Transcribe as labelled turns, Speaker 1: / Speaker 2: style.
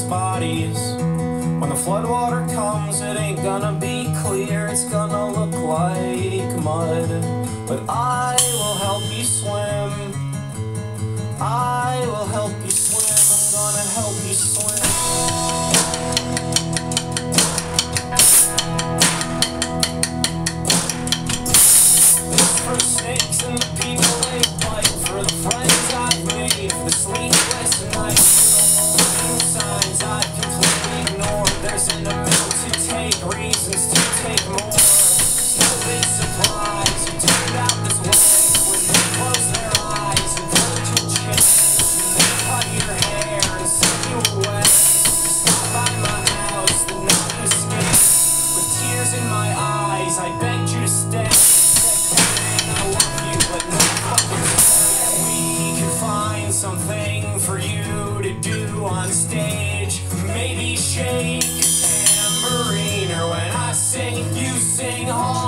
Speaker 1: bodies. When the floodwater comes, it ain't gonna be clear, it's gonna look like mud. But I will help you swim. I will help you swim. I'm gonna help you swim. For the snakes and the people they fight, for the friends I've made, for the sleepless nights, for the warning signs I've completely ignored. There's an amount to take, reasons to take more. It's no big surprise it turned out this way. When they close their eyes and hold your chin, and they cut your hair and send you away. You stop by my house, the night escape. With tears in my eyes, I begged you to stay. Something for you to do on stage. Maybe shake a tambourine, or when I sing, you sing hard.